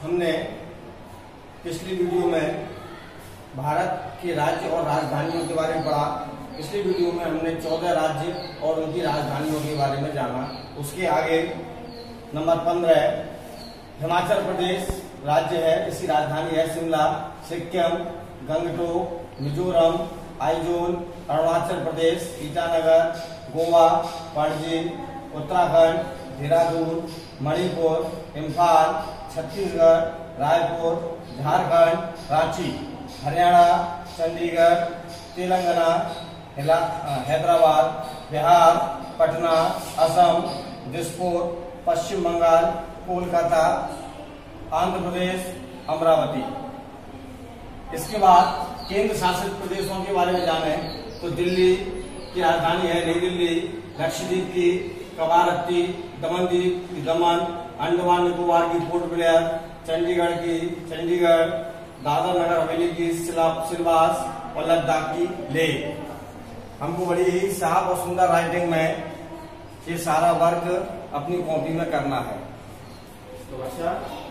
हमने पिछली वीडियो में भारत के राज्य और राजधानियों के बारे में पढ़ा। पिछली वीडियो में हमने 14 राज्य और उनकी राजधानियों के बारे में जाना। उसके आगे नंबर 15 हिमाचल प्रदेश राज्य है, इसकी राजधानी है शिमला। सिक्किम, गंगटोक, मिजोरम, आइजोल, अरुणाचल प्रदेश, ईटानगर, गोवा, पणजी, उत्तराखंड, देहरादून, मणिपुर, इम्फाल, छत्तीसगढ़, रायपुर, झारखंड, रांची, हरियाणा, चंडीगढ़, तेलंगाना, हैदराबाद, बिहार, पटना, असम, दिसपुर, पश्चिम बंगाल, कोलकाता, आंध्र प्रदेश, अमरावती। इसके बाद केंद्र शासित प्रदेशों के बारे में जाने तो दिल्ली की राजधानी है नई दिल्ली, लक्षद्वीप की कवारत्ती, दमनदीप की दमन, अंडमान निकोबार की पोर्ट ब्लेयर, चंडीगढ़ की चंडीगढ़, दादर नगर हवेली की सिलवास और लद्दाख की लेह। हमको बड़ी ही साफ और सुंदर राइटिंग में ये सारा वर्क अपनी कॉपी में करना है। तो अच्छा